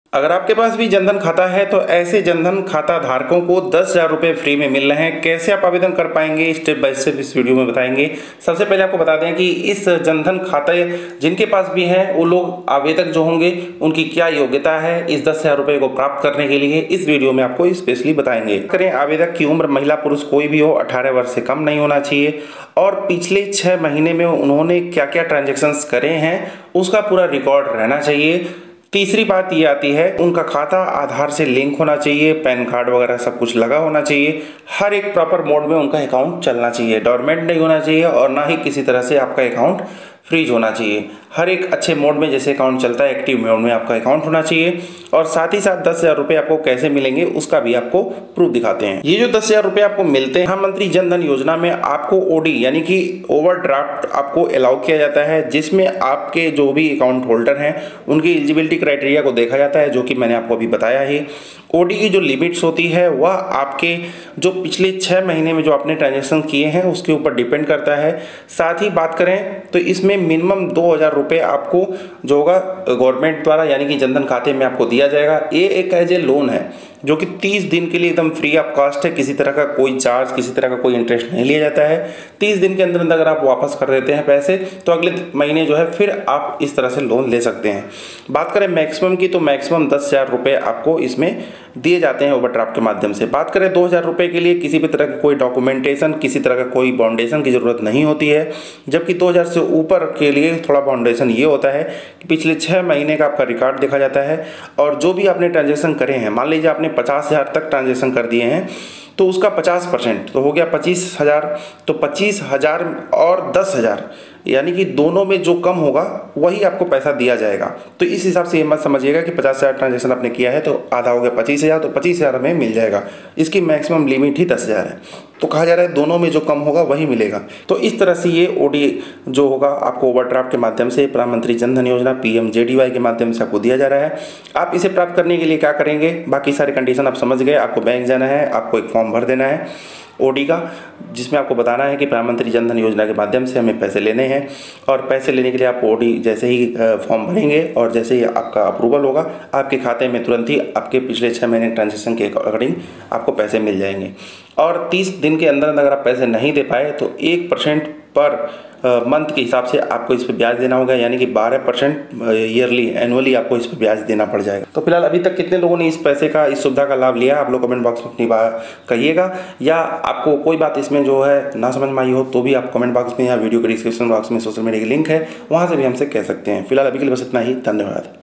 अगर आपके पास भी जनधन खाता है तो ऐसे जनधन खाता धारकों को 10,000 रुपये फ्री में मिल रहे हैं। कैसे आप आवेदन कर पाएंगे स्टेप बाय स्टेप इस वीडियो में बताएंगे। सबसे पहले आपको बता दें कि इस जनधन खाते जिनके पास भी है वो लोग आवेदक जो होंगे उनकी क्या योग्यता है इस 10,000 रुपये को प्राप्त करने के लिए इस वीडियो में आपको स्पेशली बताएंगे। करें आवेदक की उम्र महिला पुरुष कोई भी हो 18 वर्ष से कम नहीं होना चाहिए और पिछले 6 महीने में उन्होंने क्या क्या ट्रांजेक्शन्स करे हैं उसका पूरा रिकॉर्ड रहना चाहिए। तीसरी बात ये आती है उनका खाता आधार से लिंक होना चाहिए, पैन कार्ड वगैरह सब कुछ लगा होना चाहिए, हर एक प्रॉपर मोड में उनका अकाउंट चलना चाहिए, डोरमेंट नहीं होना चाहिए और ना ही किसी तरह से आपका अकाउंट फ्रीज होना चाहिए। हर एक अच्छे मोड में जैसे अकाउंट चलता है एक्टिव मोड में आपका अकाउंट होना चाहिए। और साथ ही साथ 10,000 रुपये आपको कैसे मिलेंगे उसका भी आपको प्रूफ दिखाते हैं। ये जो 10,000 रुपये आपको मिलते हैं प्रधानमंत्री जनधन योजना में आपको ओडी यानी कि ओवरड्राफ्ट आपको अलाउ किया जाता है, जिसमें आपके जो भी अकाउंट होल्डर हैं उनकी एलिजिबिलिटी क्राइटेरिया को देखा जाता है, जो कि मैंने आपको अभी बताया ही। ओडी की जो लिमिट्स होती है वह आपके जो पिछले 6 महीने में जो आपने ट्रांजेक्शन किए हैं उसके ऊपर डिपेंड करता है। साथ ही बात करें तो इसमें मिनिमम 2,000 रुपये आपको जो होगा गवर्नमेंट द्वारा यानी कि जनधन खाते में आपको दिया जाएगा। ये एक एज ए लोन है जो कि 30 दिन के लिए एकदम फ्री ऑफ कॉस्ट है, किसी तरह का कोई चार्ज किसी तरह का कोई इंटरेस्ट नहीं लिया जाता है। 30 दिन के अंदर अगर आप वापस कर देते हैं पैसे तो अगले महीने जो है फिर आप इस तरह से लोन ले सकते हैं। बात करें मैक्सिमम की तो मैक्सिमम 10,000 रुपये आपको इसमें दिए जाते हैं ओवरड्राफ्ट के माध्यम से। बात करें 2,000 रुपये के लिए किसी भी तरह की कोई डॉक्यूमेंटेशन किसी तरह का कोई बाउंडेशन की ज़रूरत नहीं होती है, जबकि 2,000 से ऊपर के लिए थोड़ा बाउंडेशन ये होता है कि पिछले 6 महीने का आपका रिकॉर्ड देखा जाता है और जो भी आपने ट्रांजेक्शन करे हैं, मान लीजिए आपने 50,000 तक ट्रांजेक्शन कर दिए हैं तो उसका 50% तो हो गया 25,000, तो 25,000 और 10,000 यानी कि दोनों में जो कम होगा वही आपको पैसा दिया जाएगा। तो इस हिसाब से ये मत समझिएगा कि 50,000 ट्रांजेक्शन आपने किया है तो आधा हो गया 25,000, तो 25,000 हमें मिल जाएगा। इसकी मैक्सिमम लिमिट ही 10,000 है, तो कहा जा रहा है दोनों में जो कम होगा वही मिलेगा। तो इस तरह से ये ओडी जो होगा आपको ओवरड्राफ्ट के माध्यम से प्रधानमंत्री जनधन योजना PMJDY के माध्यम से आपको दिया जा रहा है। आप इसे प्राप्त करने के लिए क्या करेंगे, बाकी सारे कंडीशन आप समझ गए। आपको बैंक जाना है, आपको एक फॉर्म भर देना है ओडी का, जिसमें आपको बताना है कि प्रधानमंत्री जनधन योजना के माध्यम से हमें पैसे लेने हैं। और पैसे लेने के लिए आप ओडी जैसे ही फॉर्म भरेंगे और जैसे ही आपका अप्रूवल होगा आपके खाते में तुरंत ही आपके पिछले 6 महीने ट्रांजेक्शन के अकॉर्डिंग आपको पैसे मिल जाएंगे। और 30 दिन के अंदर अगर आप पैसे नहीं दे पाए तो 1% पर मंथ के हिसाब से आपको इस पर ब्याज देना होगा, यानी कि 12% ईयरली एनुअली आपको इस पर ब्याज देना पड़ जाएगा। तो फिलहाल अभी तक कितने लोगों ने इस पैसे का इस सुविधा का लाभ लिया आप लोग कमेंट बॉक्स में अपनी बात कहिएगा, या आपको कोई बात इसमें जो है ना समझ में आई हो तो भी आप कमेंट बॉक्स में या वीडियो के डिस्क्रिप्शन बॉक्स में सोशल मीडिया की लिंक है वहाँ से भी हमसे कह सकते हैं। फिलहाल अभी के लिए बस इतना ही, धन्यवाद।